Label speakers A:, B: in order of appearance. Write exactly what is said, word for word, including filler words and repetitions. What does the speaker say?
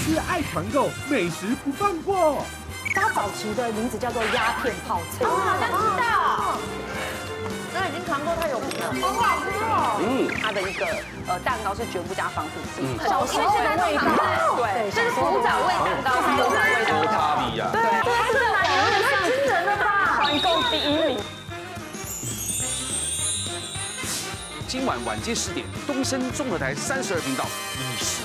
A: 吃爱团购，美食不放过。
B: 它早期的名字叫做鸦片炮脆，
C: 我好像知道。那已经团购太有名了，好好吃哦。嗯，它的一个呃蛋糕是绝不加防腐剂，
B: 小时候的味道，
C: 对，就是古早味蛋糕，是古早味蛋糕。
D: 咖喱呀，
B: 对，它是网络太惊人了吧？
C: 团购第一名。
D: 今晚晚间十点，东森综合台三十二频道以食